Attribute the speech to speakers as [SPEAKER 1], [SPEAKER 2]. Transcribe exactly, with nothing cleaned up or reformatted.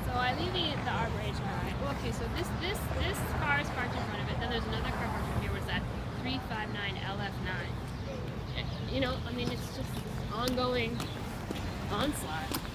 [SPEAKER 1] So I leave the, the arboration, right? Well, okay, so this this this car is parked in front of it. Then there's another car parked over here. What's that? three five nine L F nine. You know, I mean, it's just ongoing onslaught.